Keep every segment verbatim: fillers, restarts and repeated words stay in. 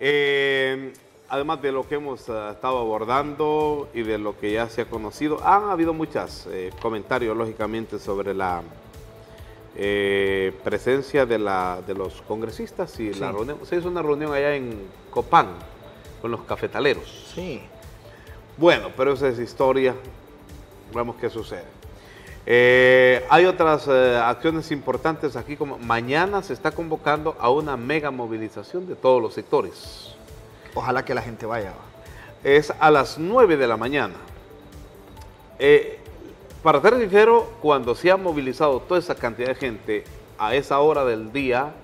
Eh, además de lo que hemos uh, estado abordando y de lo que ya se ha conocido, han habido muchos eh, comentarios, lógicamente, sobre la eh, presencia de, la, de los congresistas y sí. la reunión. Se hizo una reunión allá en Copán con los cafetaleros. Sí. Bueno, pero esa es historia. Vemos qué sucede. Eh, hay otras eh, acciones importantes aquí, como mañana se está convocando a una mega movilización de todos los sectores. Ojalá que la gente vaya. Es a las nueve de la mañana. Eh, para ser sincero, cuando se ha movilizado toda esa cantidad de gente a esa hora del día,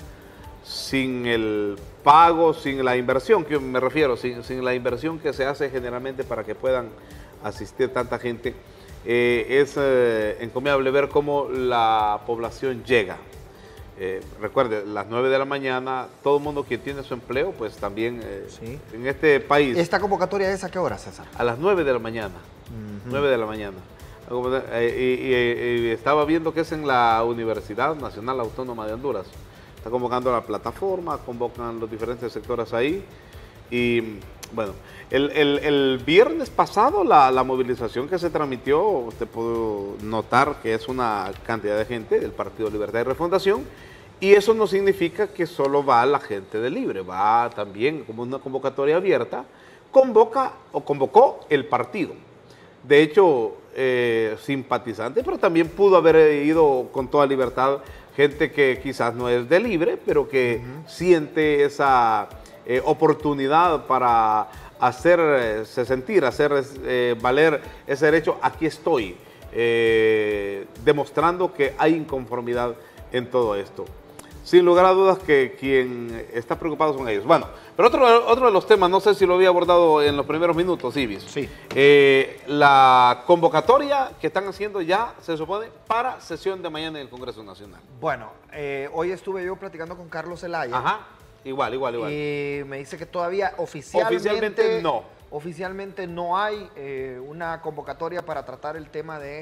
sin el pago, sin la inversión, que me refiero, sin, sin la inversión que se hace generalmente para que puedan asistir tanta gente, eh, es eh, encomiable ver cómo la población llega. Eh, recuerde, las nueve de la mañana, todo el mundo que tiene su empleo, pues también eh, sí. en este país. ¿Esta convocatoria es a qué hora, César? A las nueve de la mañana. Uh-huh. nueve de la mañana. Eh, y, y, y estaba viendo que es en la Universidad Nacional Autónoma de Honduras. Está convocando la plataforma, convocan los diferentes sectores ahí. Y bueno, el, el, el viernes pasado la, la movilización que se transmitió, usted pudo notar que es una cantidad de gente del Partido Libertad y Refundación, y eso no significa que solo va la gente de Libre, va también como una convocatoria abierta, convoca o convocó el partido. De hecho, eh, simpatizante, pero también pudo haber ido con toda libertad gente que quizás no es de Libre, pero que uh-huh. siente esa eh, oportunidad para hacerse sentir, hacer eh, valer ese derecho. Aquí estoy, eh, demostrando que hay inconformidad en todo esto. Sin lugar a dudas que quien está preocupado son ellos. Bueno, pero otro, otro de los temas, no sé si lo había abordado en los primeros minutos, Ibis. Sí. Eh, la convocatoria que están haciendo ya, se supone, para sesión de mañana en el Congreso Nacional. Bueno, eh, hoy estuve yo platicando con Carlos Zelaya. Ajá, igual, igual, igual. Y me dice que todavía oficialmente, oficialmente no. Oficialmente no hay eh, una convocatoria para tratar el tema de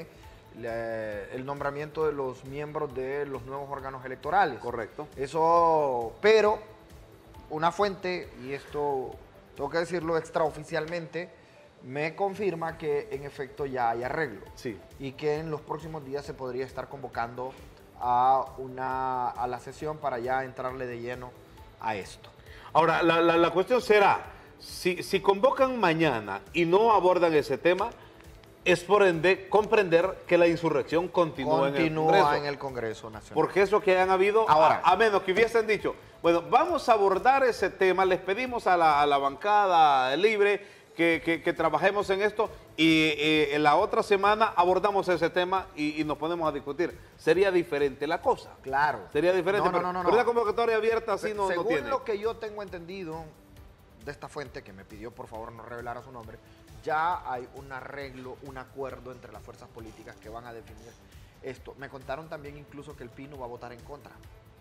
el nombramiento de los miembros de los nuevos órganos electorales. Correcto. Eso, pero una fuente, y esto tengo que decirlo extraoficialmente, me confirma que en efecto ya hay arreglo. Sí. Y que en los próximos días se podría estar convocando a, una, a la sesión para ya entrarle de lleno a esto. Ahora, la, la, la cuestión será, si, si convocan mañana y no abordan ese tema, es por ende comprender que la insurrección continúa, continúa en, el Congreso, en el Congreso Nacional. Porque eso que han habido, ahora, a, a menos que hubiesen dicho, bueno, vamos a abordar ese tema, les pedimos a la, a la bancada libre que, que, que trabajemos en esto y eh, en la otra semana abordamos ese tema y, y nos ponemos a discutir. Sería diferente la cosa. Claro. Sería diferente, no, no, pero, no, no, pero no. una convocatoria abierta así no, Según no tiene. lo que yo tengo entendido de esta fuente, que me pidió por favor no revelara su nombre, ya hay un arreglo, un acuerdo entre las fuerzas políticas que van a definir esto. Me contaron también incluso que el Pino va a votar en contra.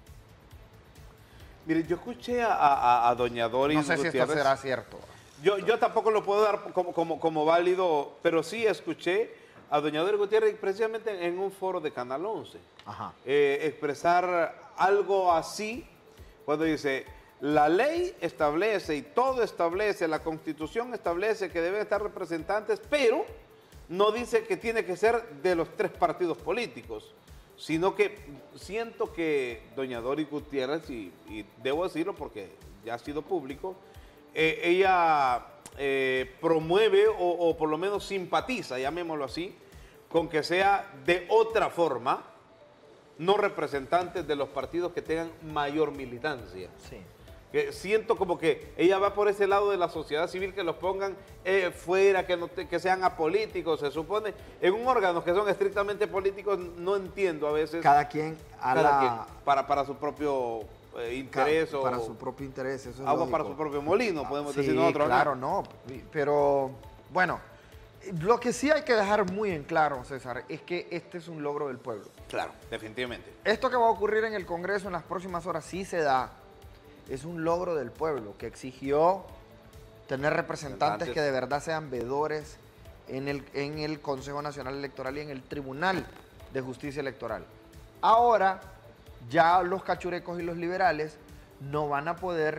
Mire, yo escuché a, a, a doña Doris No sé Gutiérrez. si esto será cierto. Yo, yo tampoco lo puedo dar como, como, como válido, pero sí escuché a doña Doris Gutiérrez precisamente en un foro de Canal once. Ajá. Eh, expresar algo así cuando dice: la ley establece y todo establece, la Constitución establece que deben estar representantes, pero no dice que tiene que ser de los tres partidos políticos, sino que siento que doña Doris Gutiérrez, y, y debo decirlo porque ya ha sido público, eh, ella eh, promueve o, o por lo menos simpatiza, llamémoslo así, con que sea de otra forma, no representantes de los partidos que tengan mayor militancia. Sí. Que siento como que ella va por ese lado de la sociedad civil, que los pongan eh, fuera, que, no te, que sean apolíticos, se supone. En un órgano que son estrictamente políticos, no entiendo a veces. Cada quien a cada la... quien, para, para su propio eh, interés. Cada, o para su propio interés, eso es agua lógico. para su propio molino, podemos sí, decir nosotros. Claro, no, pero bueno, lo que sí hay que dejar muy en claro, César, es que este es un logro del pueblo. Claro, definitivamente. Esto que va a ocurrir en el Congreso en las próximas horas sí se da. Es un logro del pueblo que exigió tener representantes que de verdad sean veedores en el, en el Consejo Nacional Electoral y en el Tribunal de Justicia Electoral. Ahora, ya los cachurecos y los liberales no van a poder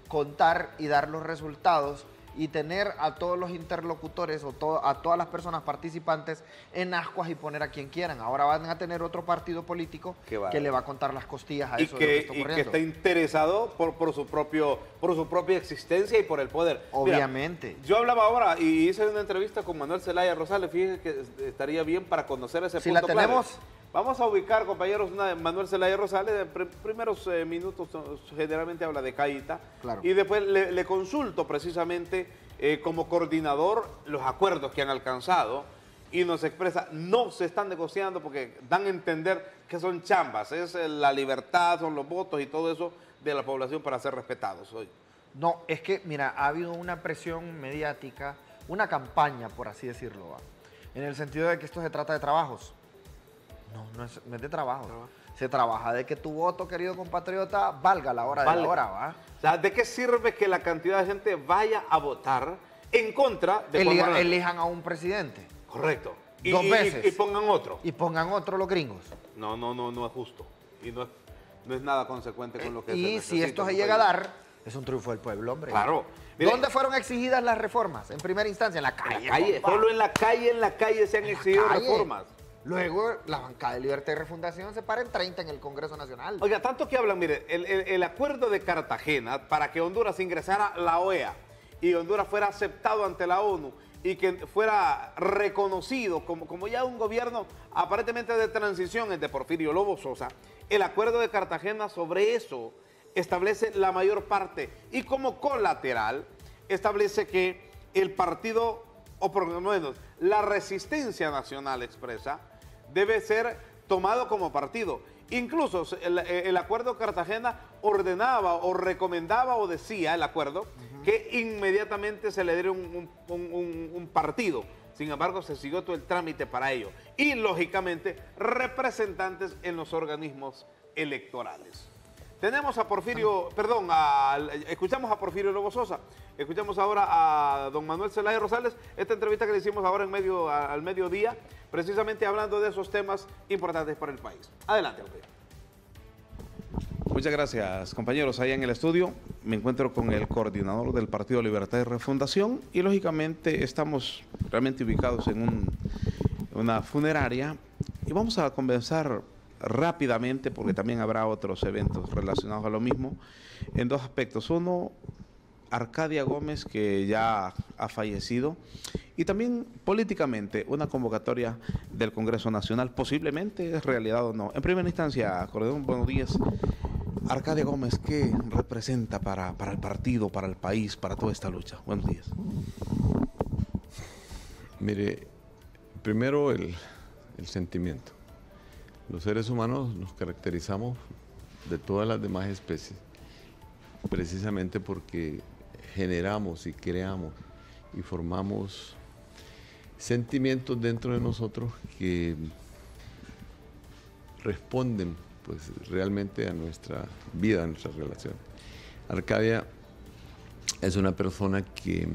contar y dar los resultados y tener a todos los interlocutores o to a todas las personas participantes en ascuas y poner a quien quieran. Ahora van a tener otro partido político que le va a contar las costillas a y eso que, de lo que está y ocurriendo. que está interesado por, por, su propio, por su propia existencia y por el poder. Obviamente. Mira, yo hablaba ahora y hice una entrevista con Manuel Zelaya Rosales. Fíjense que estaría bien para conocer ese si punto la tenemos... clave. Vamos a ubicar, compañeros, una de Manuel Zelaya Rosales. De pr primeros eh, minutos generalmente habla de Caíta. Claro. Y después le, le consulto precisamente eh, como coordinador los acuerdos que han alcanzado. Y nos expresa, no se están negociando porque dan a entender que son chambas. Es la libertad, son los votos y todo eso de la población para ser respetados hoy. No, es que, mira, ha habido una presión mediática, una campaña, por así decirlo, ¿va? En el sentido de que esto se trata de trabajos. No, no es, no es de trabajo. ¿No? Se trabaja de que tu voto, querido compatriota, valga la hora vale. de la hora, ¿va? O sea, ¿de qué sirve que la cantidad de gente vaya a votar en contra de Eli Juan elijan a un presidente. Correcto. Y, Dos y, veces. Y, y pongan otro. Y pongan otro los gringos. No, no, no, no es justo. Y no es, no es nada consecuente con lo que y se Y si esto se llega a dar, es un triunfo del pueblo, hombre. Claro. Mire, ¿dónde fueron exigidas las reformas? En primera instancia, en la calle. En la calle. Solo en la calle, en la calle se han exigido reformas. Luego, la bancada de Libertad y Refundación se para en treinta en el Congreso Nacional. Oiga, tanto que hablan, mire, el, el, el acuerdo de Cartagena para que Honduras ingresara a la O E A y Honduras fuera aceptado ante la ONU y que fuera reconocido como, como ya un gobierno aparentemente de transición entre Porfirio Lobo Sosa, el acuerdo de Cartagena sobre eso establece la mayor parte y como colateral establece que el partido, o por lo menos la Resistencia Nacional Expresa, debe ser tomado como partido. Incluso el, el acuerdo de Cartagena ordenaba o recomendaba o decía el acuerdo uh-huh. que inmediatamente se le diera un, un, un, un partido. Sin embargo, se siguió todo el trámite para ello. Y, lógicamente, representantes en los organismos electorales. Tenemos a Porfirio, perdón, a, escuchamos a Porfirio Lobo Sosa, escuchamos ahora a don Manuel Zelaya Rosales, esta entrevista que le hicimos ahora en medio, a, al mediodía, precisamente hablando de esos temas importantes para el país. Adelante, compañero. Muchas gracias, compañeros. Allá en el estudio me encuentro con el coordinador del Partido Libertad y Refundación y, lógicamente, estamos realmente ubicados en un, una funeraria y vamos a conversar rápidamente, porque también habrá otros eventos relacionados a lo mismo, en dos aspectos. Uno, Arcadia Gómez, que ya ha fallecido, y también políticamente una convocatoria del Congreso Nacional, posiblemente es realidad o no. En primera instancia, coordinador, buenos días. Arcadia Gómez, ¿qué representa para, para el partido, para el país, para toda esta lucha? Buenos días. Mire, primero el, el sentimiento. Los seres humanos nos caracterizamos de todas las demás especies precisamente porque generamos y creamos y formamos sentimientos dentro de nosotros que responden pues realmente a nuestra vida, a nuestra relación. Arcadia es una persona que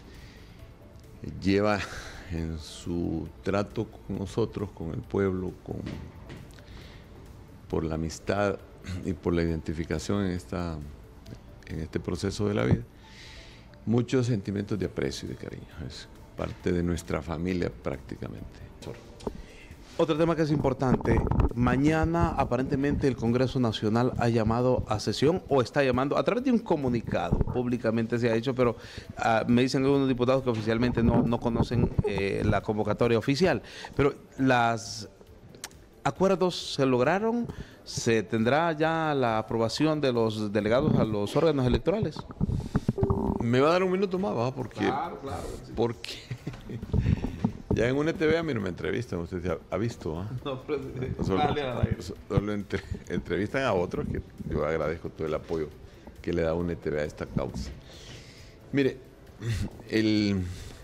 lleva en su trato con nosotros, con el pueblo, con por la amistad y por la identificación en, esta, en este proceso de la vida, muchos sentimientos de aprecio y de cariño. Es parte de nuestra familia prácticamente. Otro tema que es importante, mañana aparentemente el Congreso Nacional ha llamado a sesión o está llamando a través de un comunicado, públicamente se ha hecho, pero uh, me dicen algunos diputados que oficialmente no, no conocen eh, la convocatoria oficial, pero las... ¿Acuerdos se lograron? ¿Se tendrá ya la aprobación de los delegados a los órganos electorales? Me va a dar un minuto más, ¿va? Porque, claro, claro. Sí. Porque ya en una T V a mí no me entrevistan, usted se ha, ha visto, ¿va? No, pero, solo, solo entre, entrevistan a otros, que yo agradezco todo el apoyo que le da una T V a esta causa. Mire, el...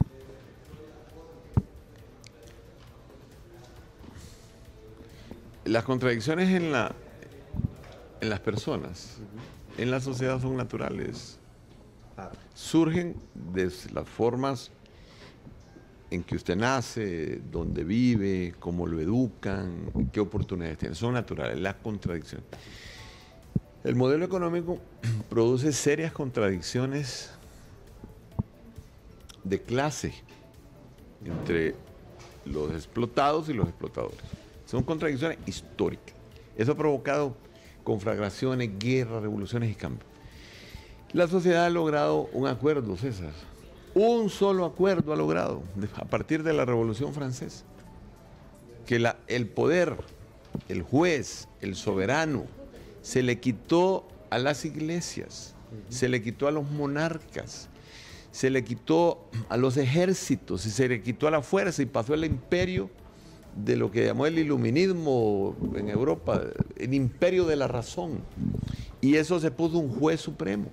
Las contradicciones en, la, en las personas, uh-huh. en la sociedad son naturales. Ah. Surgen de las formas en que usted nace, dónde vive, cómo lo educan, qué oportunidades tiene. Son naturales, las contradicciones. El modelo económico produce serias contradicciones de clase entre los explotados y los explotadores. Son contradicciones históricas. Eso ha provocado conflagraciones, guerras, revoluciones y cambios. La sociedad ha logrado un acuerdo, César. Un solo acuerdo ha logrado a partir de la Revolución Francesa. Que la, el poder, el juez, el soberano, se le quitó a las iglesias, se le quitó a los monarcas, se le quitó a los ejércitos y se le quitó a la fuerza y pasó el imperio de lo que llamó el iluminismo en Europa, el imperio de la razón. Y eso se puso un juez supremo.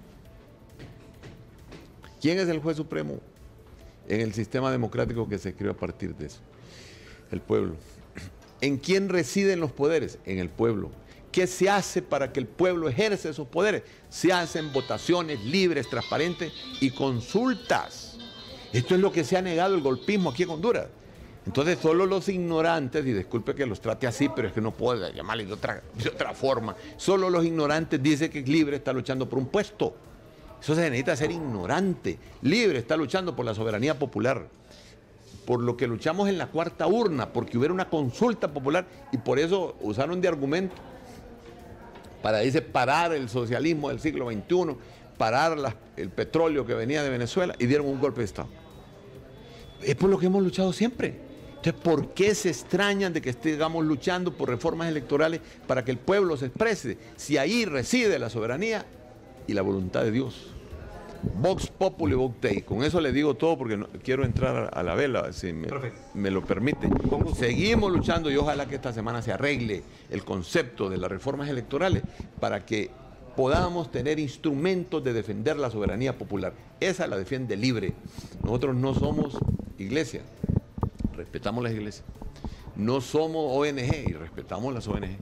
¿Quién es el juez supremo en el sistema democrático que se creó a partir de eso? El pueblo. ¿En quién residen los poderes? En el pueblo. ¿Qué se hace para que el pueblo ejerce esos poderes? Se hacen votaciones libres, transparentes y consultas. Esto es lo que se ha negado el golpismo aquí en Honduras. Entonces solo los ignorantes, y disculpe que los trate así, pero es que no puedo llamarle de otra, de otra forma, solo los ignorantes dicen que Libre está luchando por un puesto. Eso se necesita ser ignorante. Libre está luchando por la soberanía popular, por lo que luchamos en la cuarta urna, porque hubiera una consulta popular y por eso usaron de argumento para, dice, parar el socialismo del siglo veintiuno, parar la, el petróleo que venía de Venezuela y dieron un golpe de Estado. Es por lo que hemos luchado siempre. Entonces, ¿por qué se extrañan de que estemos luchando por reformas electorales para que el pueblo se exprese? Si ahí reside la soberanía y la voluntad de Dios. Vox Populi Vox Dei. Con eso le digo todo porque no, quiero entrar a la vela, si me, me lo permite. Seguimos luchando y ojalá que esta semana se arregle el concepto de las reformas electorales para que podamos tener instrumentos de defender la soberanía popular. Esa la defiende Libre. Nosotros no somos iglesia, respetamos las iglesias. No somos O N G y respetamos las O N G.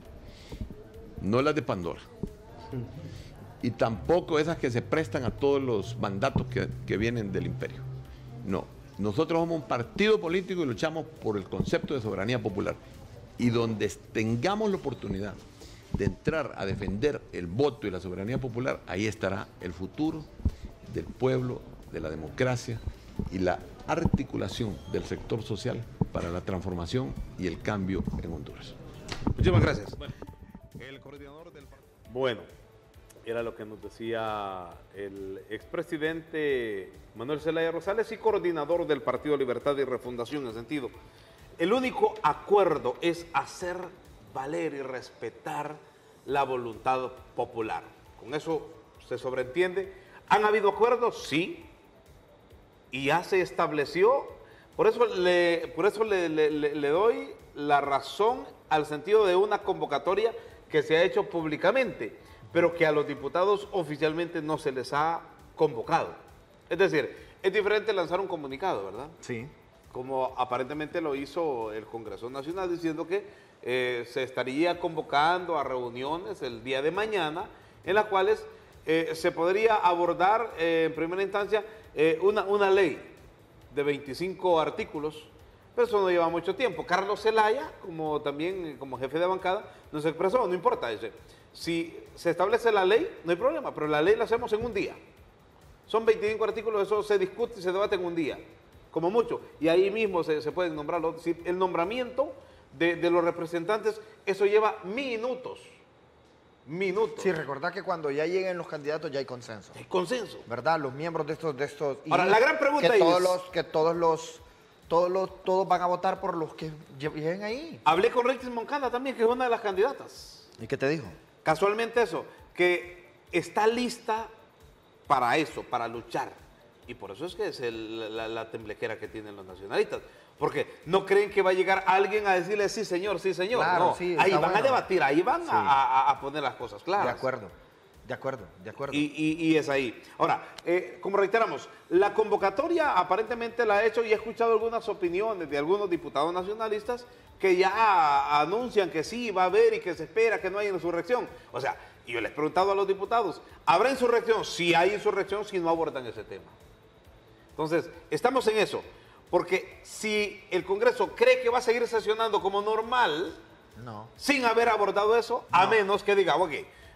No las de Pandora. Y tampoco esas que se prestan a todos los mandatos que, que vienen del imperio. No, nosotros somos un partido político y luchamos por el concepto de soberanía popular. Y donde tengamos la oportunidad de entrar a defender el voto y la soberanía popular, ahí estará el futuro del pueblo, de la democracia y la articulación del sector social para la transformación y el cambio en Honduras. Muchísimas gracias. Bueno, el coordinador del partido. Bueno. Era lo que nos decía el expresidente Manuel Zelaya Rosales y coordinador del Partido Libertad y Refundación, en el sentido, el único acuerdo es hacer valer y respetar la voluntad popular. Con eso se sobreentiende. ¿Han habido acuerdos? Sí. Y ya se estableció. Por eso le, por eso le, le, le doy la razón al sentido de una convocatoria que se ha hecho públicamente, pero que a los diputados oficialmente no se les ha convocado. Es decir, es diferente lanzar un comunicado, ¿verdad? Sí. Como aparentemente lo hizo el Congreso Nacional, diciendo que eh, se estaría convocando a reuniones el día de mañana, en las cuales eh, se podría abordar eh, en primera instancia eh, una, una ley de veinticinco artículos, pero eso no lleva mucho tiempo. Carlos Zelaya, como también como jefe de bancada, nos expresó, no importa, dice, si se establece la ley, no hay problema, pero la ley la hacemos en un día. Son veinticinco artículos, eso se discute y se debate en un día, como mucho. Y ahí mismo se, se pueden nombrar los, si el nombramiento de, de los representantes, eso lleva minutos. Minutos. Sí, recordad que cuando ya lleguen los candidatos ya hay consenso. Hay consenso. ¿Verdad? Los miembros de estos... De estos Ahora, la gran pregunta que todos es... Los, que todos los... Todos, los, todos van a votar por los que lleguen ahí. Hablé con Rexis Moncada también, que es una de las candidatas. ¿Y qué te dijo? Casualmente eso, que está lista para eso, para luchar. Y por eso es que es el, la, la temblequera que tienen los nacionalistas. Porque no creen que va a llegar alguien a decirle sí señor, sí señor. Claro, no, sí, ahí van bueno. a debatir, ahí van sí. a, a, a poner las cosas claras. De acuerdo, de acuerdo, de acuerdo. Y, y, y es ahí. Ahora, eh, como reiteramos, la convocatoria aparentemente la ha hecho y he escuchado algunas opiniones de algunos diputados nacionalistas que ya anuncian que sí va a haber y que se espera que no haya insurrección. O sea, y yo les he preguntado a los diputados, ¿habrá insurrección? Si hay insurrección, si no abordan ese tema. Entonces, estamos en eso. Porque si el Congreso cree que va a seguir sesionando como normal, no. sin haber abordado eso, no. a menos que diga, ok,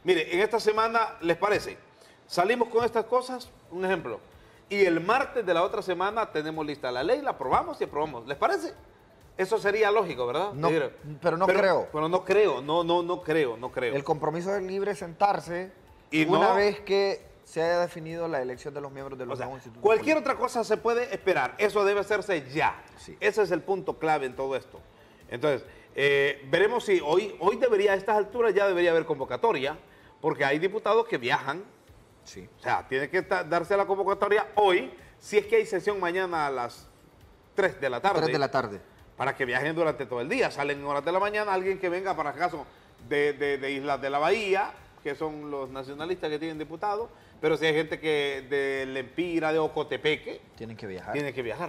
Mire, en esta semana, ¿les parece? Salimos con estas cosas, un ejemplo, y el martes de la otra semana tenemos lista la ley, la aprobamos y aprobamos. ¿Les parece? Eso sería lógico, ¿verdad? No, Decir, pero no pero, creo. Pero no creo, no, no, no creo, no creo. El compromiso es libre sentarse Y una no- vez que se haya definido la elección de los miembros de los O sea, nuevos institutos cualquier políticos. otra cosa se puede esperar, eso debe hacerse ya. Sí. Ese es el punto clave en todo esto. Entonces, eh, veremos si hoy, hoy debería, a estas alturas ya debería haber convocatoria, porque hay diputados que viajan, Sí. o sea, tiene que ta- darse la convocatoria hoy, si es que hay sesión mañana a las tres de la tarde. tres de la tarde. Para que viajen durante todo el día. Salen en horas de la mañana alguien que venga, para acaso, de, de, de Islas de la Bahía, que son los nacionalistas que tienen diputados, pero si hay gente que de Lempira, de Ocotepeque, Tienen que viajar. tiene que viajar.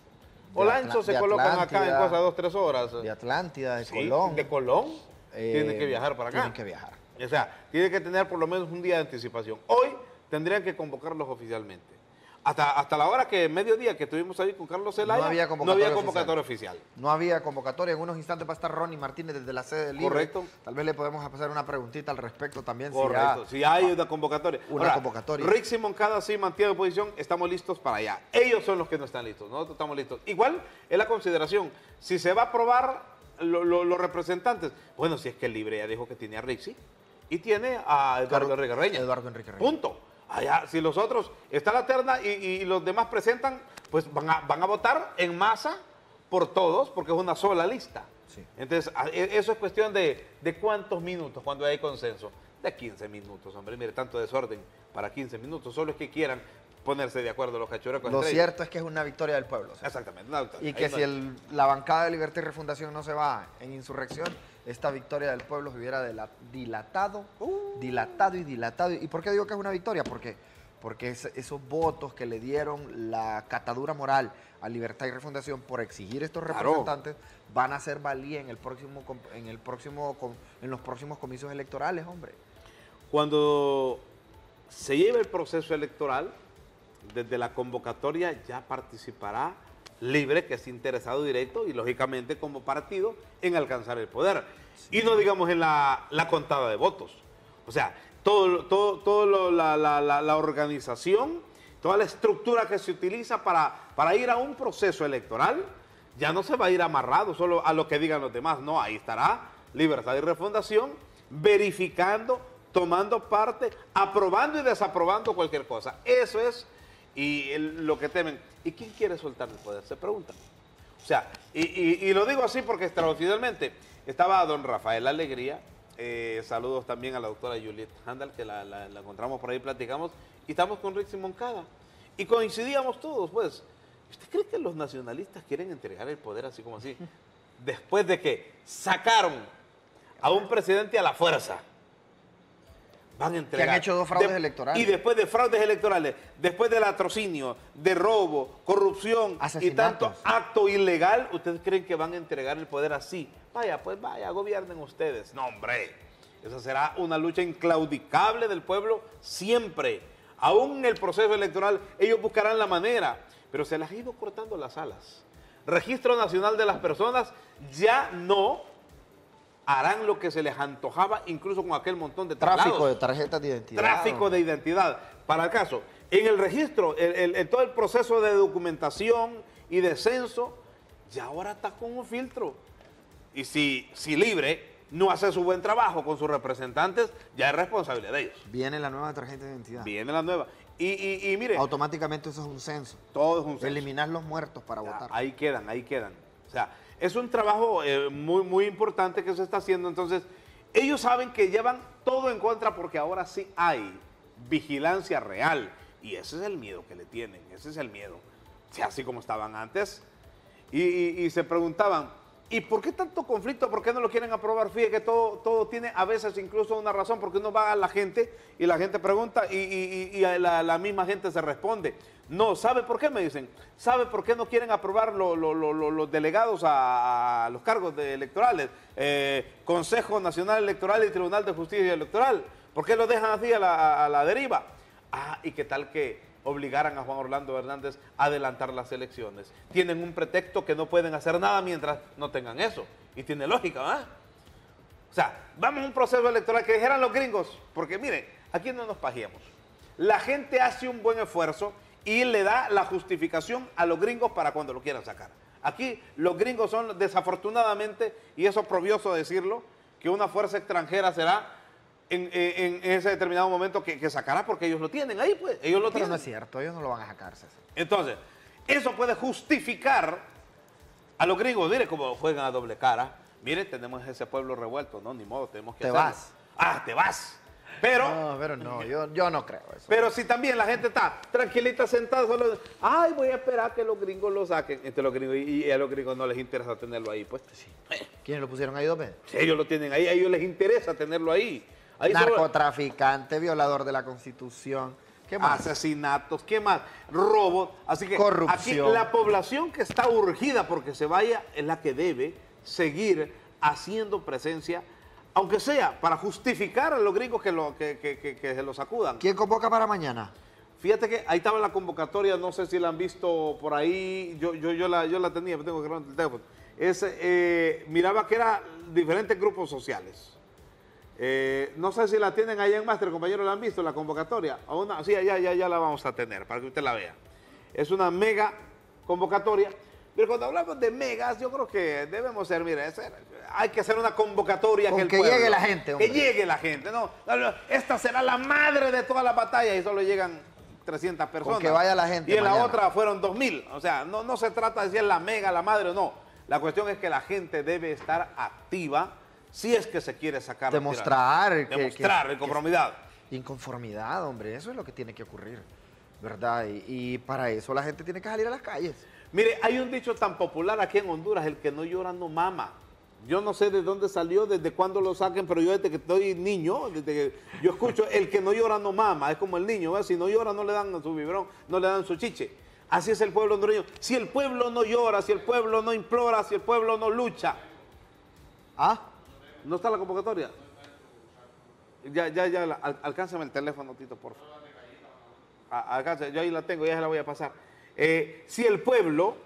De Olancho Atla- se de colocan acá en Atlántida, cosas de dos, tres horas. De Atlántida, de Sí, Colón. De Colón. eh, tienen que viajar para acá. Tienen que viajar. O sea, tiene que tener por lo menos un día de anticipación. Hoy tendrían que convocarlos oficialmente. Hasta, hasta la hora que, mediodía, que estuvimos ahí con Carlos Zelaya, No había convocatoria convocatoria oficial. No había convocatoria. En unos instantes va a estar Ronnie Martínez desde la sede del Libre. Correcto. Tal vez le podemos hacer una preguntita al respecto también. si Correcto, ya- si hay una convocatoria. Una Ahora, convocatoria. Rick y Moncada sí mantiene posición, estamos listos para allá. Ellos son los que no están listos, nosotros estamos listos. Igual es la consideración, si se va a aprobar lo- lo- los representantes, bueno, si es que el Libre ya dijo que tiene a Rixi y tiene a Eduardo Carlos- Enrique Reña. Eduardo Enrique Reña. Punto. Allá, si los otros, está la terna y, y los demás presentan, pues van a, van a votar en masa por todos, porque es una sola lista. Sí. Entonces, a- e- eso es cuestión de, de cuántos minutos cuando hay consenso. De quince minutos, hombre. Mire, tanto desorden para quince minutos. Solo es que quieran ponerse de acuerdo los cachurecos. Lo entre ellos. cierto es que es una victoria del pueblo. o sea, Exactamente. una victoria. Y que Ahí no si hay- el- la bancada de Libertad y Refundación no se va en insurrección, esta victoria del pueblo se hubiera dela- dilatado, Uh. dilatado y dilatado. ¿Y por qué digo que es una victoria? Porque, porque es- esos votos que le dieron la catadura moral a Libertad y Refundación por exigir estos Claro. representantes van a ser valía en el próximo com- en el próximo com- en los próximos comicios electorales, hombre. Cuando se lleve el proceso electoral, desde la convocatoria ya participará Libre, que es interesado directo, y lógicamente como partido, en alcanzar el poder. Y no digamos en la, la contada de votos. O sea, todo, todo, todo lo- la, la- la- la organización, toda la estructura que se utiliza para, para ir a un proceso electoral, ya no se va a ir amarrado solo a lo que digan los demás. No, ahí estará Libertad y Refundación verificando, tomando parte, aprobando y desaprobando cualquier cosa. Eso es y el- lo que temen. ¿Y quién quiere soltar el poder? Se preguntan. O sea, y, y- y lo digo así porque extraoficialmente estaba don Rafael Alegría, eh, saludos también a la doctora Juliet Handal, que la, la- la encontramos por ahí, platicamos, y estamos con Rick Moncada. Y coincidíamos todos, pues. ¿Usted cree que los nacionalistas quieren entregar el poder así como así? Después de que sacaron a un presidente a la fuerza. Van a entregar. han hecho dos fraudes De- electorales. Y después de fraudes electorales, después del latrocinio, de robo, corrupción y Asesinatos. tanto acto ilegal, ¿ustedes creen que van a entregar el poder así? Vaya, pues vaya, gobiernen ustedes. No, hombre. Esa será una lucha inclaudicable del pueblo siempre. Aún en el proceso electoral, ellos buscarán la manera, pero se les ha ido cortando las alas. Registro Nacional de las Personas ya no harán lo que se les antojaba, incluso con aquel montón de traslados. Tráfico de tarjetas de identidad. Tráfico de identidad. Para el caso, en el registro, el, el- el- todo el proceso de documentación y de censo, ya ahora está con un filtro. Y si, si Libre no hace su buen trabajo con sus representantes, ya es responsabilidad de ellos. Viene la nueva tarjeta de identidad. Viene la nueva. Y, y, y mire, Automáticamente eso es un censo. todo es un censo. Eliminar los muertos para Ya, votar. ahí quedan, ahí quedan. O sea, es un trabajo eh, muy, muy importante que se está haciendo. Entonces, ellos saben que llevan todo en contra porque ahora sí hay vigilancia real. Y ese es el miedo que le tienen, ese es el miedo. O sea, así como estaban antes. Y, y- y se preguntaban, ¿y por qué tanto conflicto? ¿Por qué no lo quieren aprobar? Fíjate que todo, todo tiene a veces incluso una razón, porque uno va a la gente y la gente pregunta y, y- y- y a la, la misma gente se responde. No, ¿sabe por qué? Me dicen. ¿Sabe por qué no quieren aprobar lo- lo- lo- lo- los delegados a, a los cargos de electorales? Eh, Consejo Nacional Electoral y Tribunal de Justicia Electoral. ¿Por qué lo dejan así a la, a la deriva? Ah, ¿y qué tal que obligaran a Juan Orlando Hernández a adelantar las elecciones? Tienen un pretexto que no pueden hacer nada mientras no tengan eso. Y tiene lógica, ¿verdad? O sea, vamos a un proceso electoral que dijeran los gringos, porque miren, aquí no nos pajeamos. La gente hace un buen esfuerzo y le da la justificación a los gringos para cuando lo quieran sacar. Aquí los gringos son, desafortunadamente, y eso es probioso decirlo, que una fuerza extranjera será en, en, en ese determinado momento que, que sacará, porque ellos lo tienen ahí, pues, ellos lo Pero tienen. no es cierto, ellos no lo van a sacar, César. Entonces, eso puede justificar a los gringos, mire cómo juegan a doble cara, mire, tenemos ese pueblo revuelto, no, ni modo, tenemos que Te hacerlo. vas. Ah, te vas. Pero, No, pero no, yo, yo no creo eso. pero si también la gente está tranquilita sentada, solo, ay, voy a esperar que los gringos lo saquen. Entre los gringos, y, y a los gringos no les interesa tenerlo ahí, pues. Sí. ¿Quiénes lo pusieron ahí, Dope? Si ellos lo tienen ahí, a ellos les interesa tenerlo ahí. ahí solo- Narcotraficante, violador de la Constitución. ¿Qué más? asesinatos, ¿qué más? Robos. Así que Corrupción. aquí la población que está urgida porque se vaya es la que debe seguir haciendo presencia, aunque sea para justificar a los gringos que, lo, que, que, que, que se lo sacudan. ¿Quién convoca para mañana? Fíjate que ahí estaba la convocatoria, no sé si la han visto por ahí, yo, yo, yo, la, yo la tenía, pero tengo que levantar el teléfono. Es, eh, miraba que eran diferentes grupos sociales. Eh, no sé si la tienen allá en Máster, compañeros, ¿la han visto la convocatoria? ¿O una? Sí, ya, ya, ya la vamos a tener para que usted la vea. Es una mega convocatoria, pero cuando hablamos de megas, yo creo que debemos ser, mire, es- hay que hacer una convocatoria Con que, el que pueblo- llegue la gente, hombre. Que llegue la gente, no, no, no, esta será la madre de todas las batallas y solo llegan trescientas personas. que vaya la gente Y en la mañana. otra fueron dos mil. O sea, no, no se trata de si es la mega, la madre o no. La cuestión es que la gente debe estar activa si es que se quiere sacar. la Demostrar tirada. que- Demostrar que- inconformidad. Inconformidad, hombre, eso es lo que tiene que ocurrir, ¿verdad? Y, y para eso la gente tiene que salir a las calles. Mire, hay un dicho tan popular aquí en Honduras, el que no llora no mama. Yo no sé de dónde salió, desde cuándo lo saquen, pero yo desde que estoy niño, desde que yo escucho, el que no llora no mama, es como el niño, ¿ves? Si no llora no le dan su biberón, no le dan su chiche. Así es el pueblo hondureño. Si el pueblo no llora, si el pueblo no implora, si el pueblo no lucha. ¿Ah? ¿No está la convocatoria? Ya, ya, ya, la- al- alcánzame el teléfono, Tito, por favor. A- alcánzame, yo ahí la tengo, ya se la voy a pasar. Eh, si el pueblo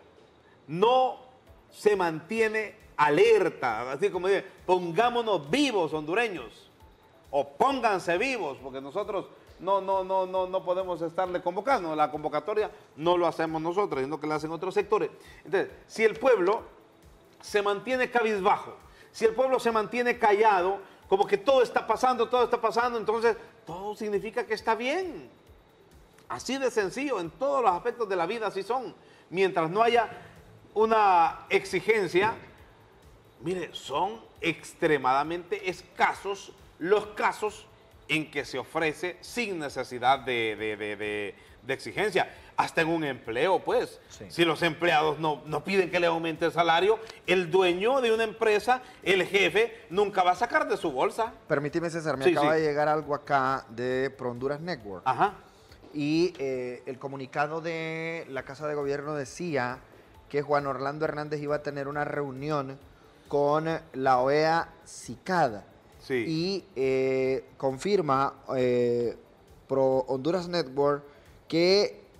no se mantiene alerta, así como dice, pongámonos vivos, hondureños, o pónganse vivos, porque nosotros no, no, no, no, no podemos estarle convocando. La convocatoria no lo hacemos nosotros, sino que la hacen otros sectores. Entonces, si el pueblo se mantiene cabizbajo, si el pueblo se mantiene callado, como que todo está pasando, todo está pasando, entonces todo significa que está bien. Así de sencillo, en todos los aspectos de la vida así son. Mientras no haya una exigencia, mire, son extremadamente escasos los casos en que se ofrece sin necesidad de, de, de, de, de exigencia. Hasta en un empleo, pues. Sí. Si los empleados no, no piden que le aumente el salario, el dueño de una empresa, el jefe, nunca va a sacar de su bolsa. Permíteme, César, me Sí, acaba sí. de llegar algo acá de Pro Honduras Network. Ajá. Y eh, el comunicado de la Casa de Gobierno decía que Juan Orlando Hernández iba a tener una reunión con la O E A CICAD. Sí. Y eh, confirma eh, Pro Honduras Network que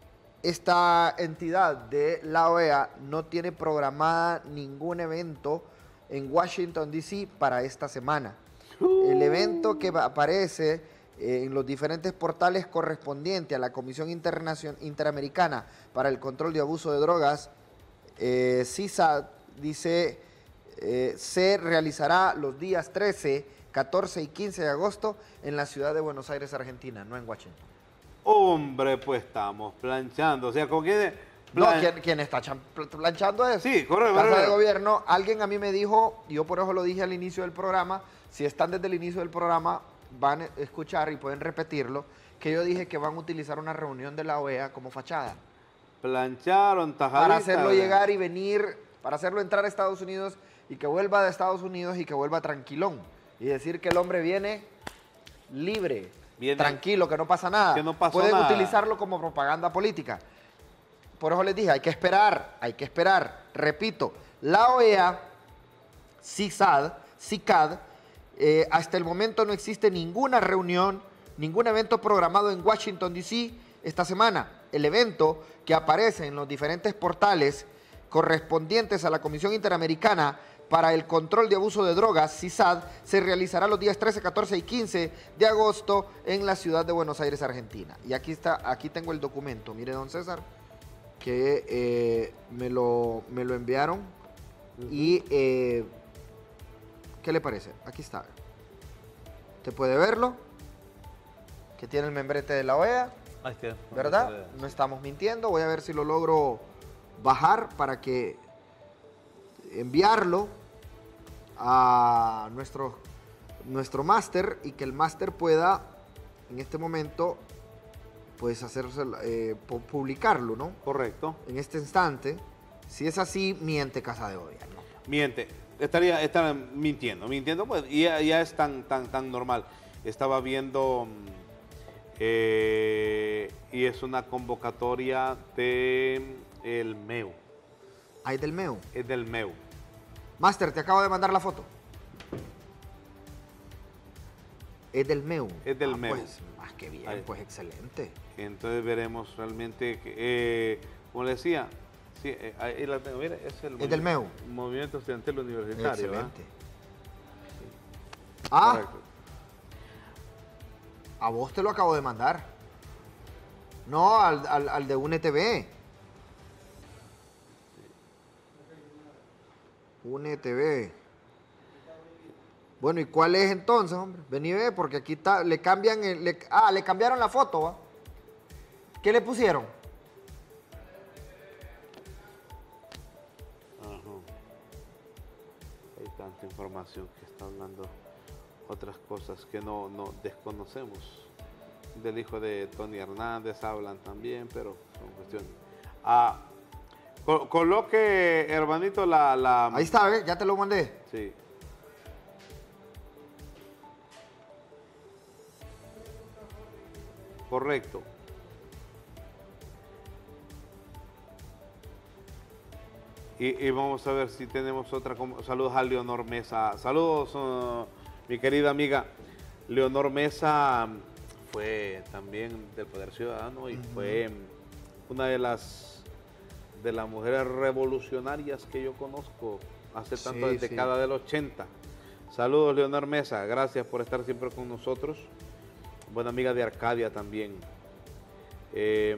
esta entidad de la O E A no tiene programada ningún evento en Washington, D C para esta semana. El evento que va- aparece eh, en los diferentes portales correspondiente a la Comisión Internacion- Interamericana para el Control de Abuso de Drogas, eh, C I S A D, dice, eh, se realizará los días trece, catorce y quince de agosto en la ciudad de Buenos Aires, Argentina, no en Washington. Hombre, pues estamos planchando. O sea, ¿con quién? No, Plan- ¿quién, quién está chan- pl- planchando eso? Sí, correcto, Casa de correcto. Gobierno, alguien a mí me dijo, y yo por eso lo dije al inicio del programa, si están desde el inicio del programa, van a escuchar y pueden repetirlo, que yo dije que van a utilizar una reunión de la O E A como fachada. Plancharon, tajadita. Para hacerlo ¿verdad? llegar y venir, para hacerlo entrar a Estados Unidos y que vuelva de Estados Unidos y que vuelva tranquilón. Y decir que el hombre viene libre, Viene- tranquilo, que no pasa nada. que no pasó Pueden nada. utilizarlo como propaganda política. Por eso les dije, hay que esperar, hay que esperar. Repito, la O E A, C I S A D, CICAD, eh, hasta el momento no existe ninguna reunión, ningún evento programado en Washington, D C esta semana. El evento que aparece en los diferentes portales correspondientes a la Comisión Interamericana para el Control de Abuso de Drogas, C I S A D, se realizará los días trece, catorce y quince de agosto en la ciudad de Buenos Aires, Argentina. Y aquí está, aquí tengo el documento, mire, don César, que eh, me, lo, me lo enviaron. Uh-huh. Y, eh, ¿qué le parece? Aquí está. ¿Usted puede verlo? Que tiene el membrete de la O E A, Ahí está. ¿verdad? No estamos mintiendo. Voy a ver si lo logro bajar para que enviarlo a nuestro, nuestro máster y que el máster pueda en este momento pues hacerse, eh, publicarlo, ¿no? Correcto. En este instante. Si es así, miente Casa de Gobierno. Miente. Estaría, estaría mintiendo, mintiendo, pues ya, ya es tan, tan, tan normal. Estaba viendo eh, y es una convocatoria de el M E U. ¿Hay del M E U? Es del M E U. Máster, te acabo de mandar la foto. Es del M E U. Es del ah, M E U. Pues, más que bien, Ahí. pues excelente. Entonces veremos realmente, que, eh, como le decía, sí, eh, ahí la tengo, mire, es el Es del M E U. Movimiento Estudiantil Universitario. Excelente. Sí. Ah, Correcto. a vos te lo acabo de mandar. No, al, al, al de U N E T V. U N E T V. Bueno, ¿y cuál es entonces, hombre? Vení y ve, porque aquí está, le cambian, el, le, ah, le cambiaron la foto, ¿va? ¿Qué le pusieron? Ajá. Hay tanta información que está hablando otras cosas que no, no desconocemos. Del hijo de Tony Hernández hablan también, pero son cuestiones. Ah, col coloque, hermanito, la, la... Ahí está, ¿ves? Ya te lo mandé. Sí. Correcto. Y, y vamos a ver si tenemos otra. Saludos a Leonor Mesa. Saludos, uh, mi querida amiga. Leonor Mesa fue también del Poder Ciudadano y uh-huh. fue una de las de las mujeres revolucionarias que yo conozco hace tanto, sí, desde sí. década del ochenta. Saludos, Leonor Mesa. Gracias por estar siempre con nosotros. Buena amiga de Arcadia también. Eh,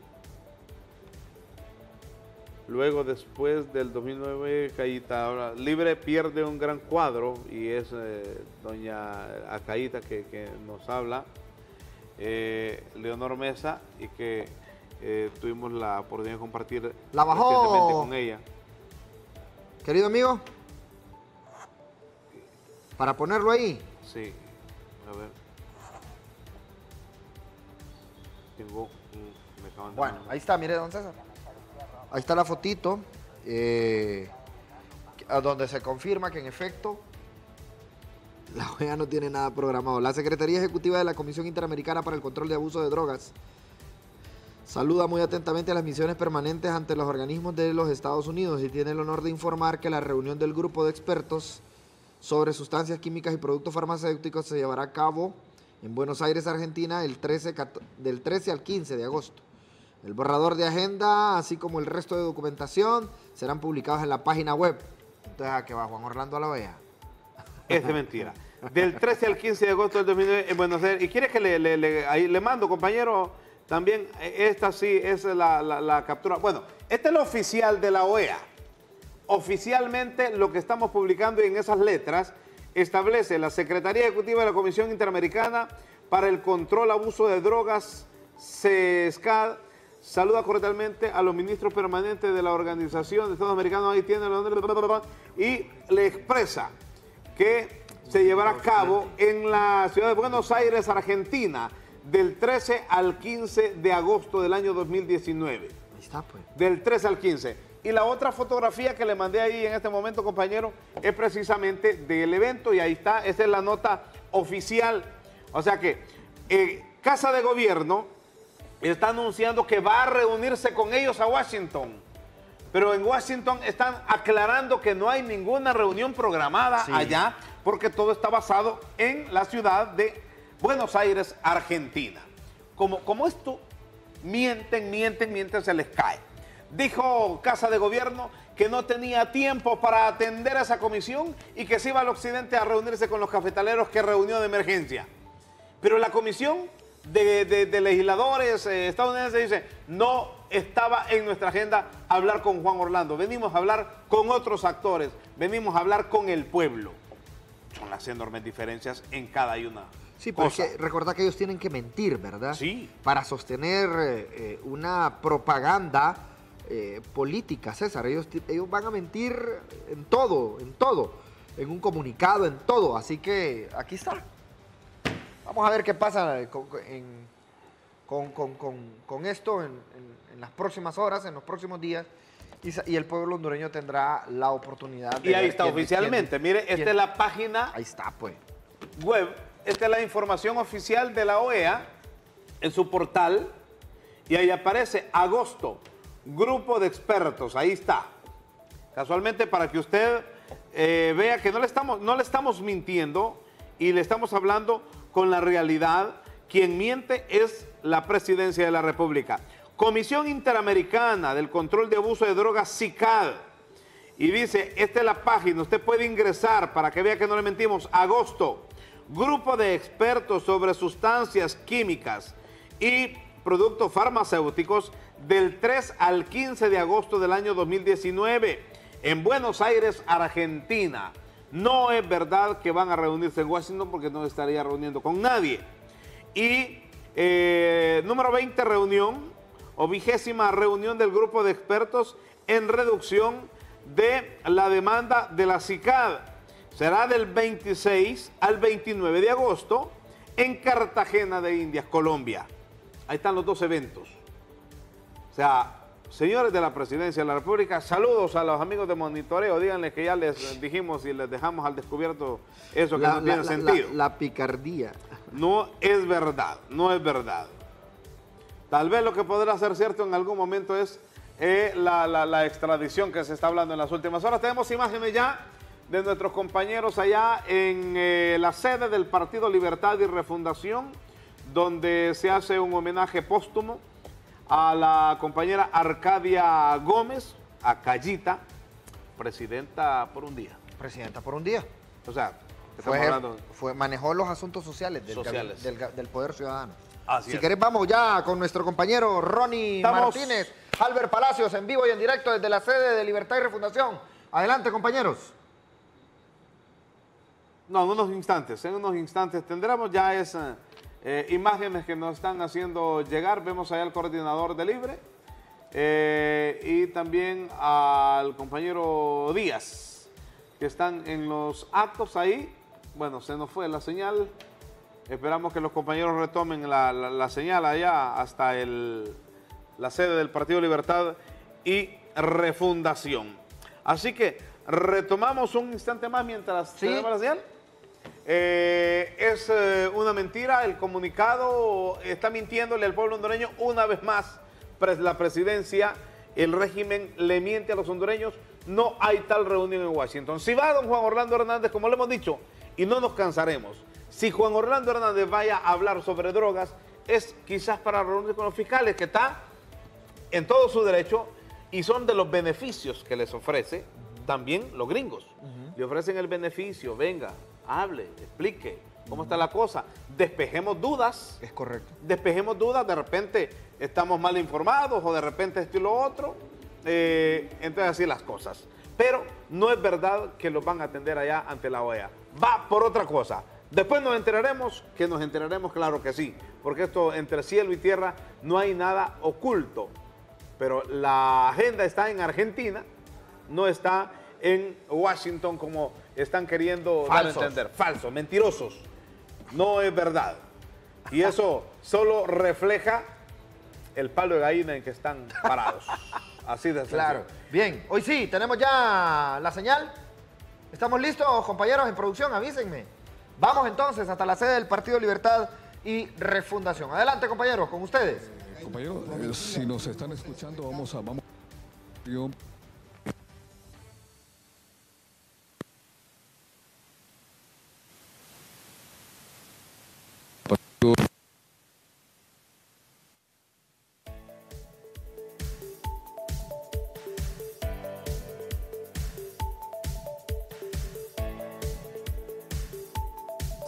luego, después del dos mil nueve, Caíta ahora, Libre pierde un gran cuadro y es eh, doña Acaíta que, que nos habla, eh, Leonor Mesa, y que eh, tuvimos la oportunidad de compartir la bajó con ella. Querido amigo, para ponerlo ahí. Sí, a ver. Tengo, me acaban de bueno, mandar. Ahí está, mire, don César. Ahí está la fotito, eh, donde se confirma que en efecto la O E A no tiene nada programado. La Secretaría Ejecutiva de la Comisión Interamericana para el Control de Abuso de Drogas saluda muy atentamente a las misiones permanentes ante los organismos de los Estados Unidos y tiene el honor de informar que la reunión del grupo de expertos sobre sustancias químicas y productos farmacéuticos se llevará a cabo en Buenos Aires, Argentina, el trece, del trece al quince de agosto. El borrador de agenda, así como el resto de documentación, serán publicados en la página web. Entonces, ¿a qué va Juan Orlando a la O E A? Es de mentira. Del trece al quince de agosto del dos mil nueve en Buenos Aires. ¿Y quiere que le, le, le, ahí le mando, compañero? También, esta sí es la, la, la captura. Bueno, este es lo oficial de la O E A. Oficialmente, lo que estamos publicando en esas letras establece la Secretaría Ejecutiva de la Comisión Interamericana para el Control Abuso de Drogas, C E S C A D, saluda cordialmente a los ministros permanentes de la Organización de Estados Americanos, ahí tiene, y le expresa que se llevará a cabo en la ciudad de Buenos Aires, Argentina, del trece al quince de agosto del año dos mil diecinueve. Ahí está, pues. Del trece al quince. Y la otra fotografía que le mandé ahí en este momento, compañero, es precisamente del evento y ahí está, esa es la nota oficial. O sea que eh, Casa de Gobierno está anunciando que va a reunirse con ellos a Washington, pero en Washington están aclarando que no hay ninguna reunión programada sí. allá, porque todo está basado en la ciudad de Buenos Aires, Argentina. Como, como esto, mienten, mienten, mienten, se les cae. Dijo Casa de Gobierno que no tenía tiempo para atender a esa comisión y que se iba al occidente a reunirse con los cafetaleros que reunió de emergencia. Pero la comisión de, de, de legisladores eh, estadounidenses dice, no estaba en nuestra agenda hablar con Juan Orlando, venimos a hablar con otros actores, venimos a hablar con el pueblo. Son las enormes diferencias en cada una. Sí, pero es que recordad que ellos tienen que mentir, ¿verdad? Sí. Para sostener eh, una propaganda eh, política, César. Ellos, ellos van a mentir en todo, en todo. En un comunicado, en todo. Así que aquí está. Vamos a ver qué pasa con, en, con, con, con, con esto en, en, en las próximas horas, en los próximos días. Y, y el pueblo hondureño tendrá la oportunidad de... Y ahí está quién, oficialmente. Quién, Mire, esta quién, es la página... Ahí está, pues. Web. Esta es la información oficial de la O E A en su portal y ahí aparece agosto, grupo de expertos, ahí está. Casualmente para que usted eh, vea que no le, estamos, no le estamos mintiendo y le estamos hablando con la realidad. Quien miente es la Presidencia de la República. Comisión Interamericana del Control de Abuso de Drogas, C I C A D. Y dice, esta es la página, usted puede ingresar para que vea que no le mentimos, agosto. Grupo de expertos sobre sustancias químicas y productos farmacéuticos del tres al quince de agosto del año dos mil diecinueve en Buenos Aires, Argentina. No es verdad que van a reunirse en Washington porque no estaría reuniendo con nadie. Y eh, número veinte, reunión o vigésima reunión del grupo de expertos en reducción de la demanda de la C I C A D. Será del veintiséis al veintinueve de agosto en Cartagena de Indias, Colombia. Ahí están los dos eventos. O sea, señores de la Presidencia de la República, saludos a los amigos de monitoreo. Díganles que ya les dijimos y les dejamos al descubierto eso que la, no tiene la, sentido. La, la picardía. No es verdad, no es verdad. Tal vez lo que podrá ser cierto en algún momento es eh, la, la, la extradición que se está hablando en las últimas horas. Tenemos imágenes ya de nuestros compañeros allá en eh, la sede del Partido Libertad y Refundación, donde se hace un homenaje póstumo a la compañera Arcadia Gómez, a Callita, presidenta por un día. Presidenta por un día. O sea, fue, hablando... fue, manejó los asuntos sociales del, sociales. Del, del Poder Ciudadano. Así si es. querés, vamos ya con nuestro compañero Ronnie Estamos... Martínez, Albert Palacios, en vivo y en directo desde la sede de Libertad y Refundación. Adelante, compañeros. No, en unos instantes, en unos instantes tendremos ya esas eh, imágenes que nos están haciendo llegar. Vemos allá al coordinador de Libre eh, y también al compañero Díaz, que están en los actos ahí. Bueno, se nos fue la señal. Esperamos que los compañeros retomen la, la, la señal allá hasta el, la sede del Partido Libertad y Refundación. Así que retomamos un instante más mientras ¿Sí? tenemos la señal. Eh, es eh, una mentira, el comunicado está mintiéndole al pueblo hondureño una vez más. La presidencia, el régimen le miente a los hondureños, no hay tal reunión en Washington. Si va don Juan Orlando Hernández, como le hemos dicho, y no nos cansaremos, si Juan Orlando Hernández vaya a hablar sobre drogas, es quizás para reunirse con los fiscales, que está en todo su derecho y son de los beneficios que les ofrece también los gringos. Uh-huh. Le ofrecen el beneficio, venga, hable, explique cómo está la cosa, despejemos dudas. Es correcto. Despejemos dudas, de repente estamos mal informados o de repente esto y lo otro, eh, entonces así las cosas. Pero no es verdad que los van a atender allá ante la O E A. Va por otra cosa. Después nos enteraremos, que nos enteraremos, claro que sí, porque esto entre cielo y tierra no hay nada oculto. Pero la agenda está en Argentina, no está en Washington como están queriendo dar a entender. Falsos, mentirosos. No es verdad. Y eso solo refleja el palo de gallina en que están parados. Así de sencillo. Claro. Bien, hoy sí, tenemos ya la señal. ¿Estamos listos, compañeros en producción? Avísenme. Vamos entonces hasta la sede del Partido Libertad y Refundación. Adelante, compañeros, con ustedes. Eh, compañeros, eh, si nos están escuchando, vamos a... Vamos.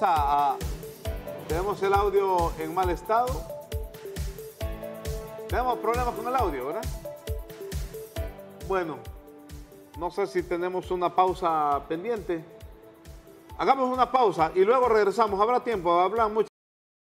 a, a... Tenemos el audio en mal estado. Tenemos problemas con el audio, ¿verdad? Bueno, no sé si tenemos una pausa pendiente. Hagamos una pausa y luego regresamos. Habrá tiempo, hablan mucho.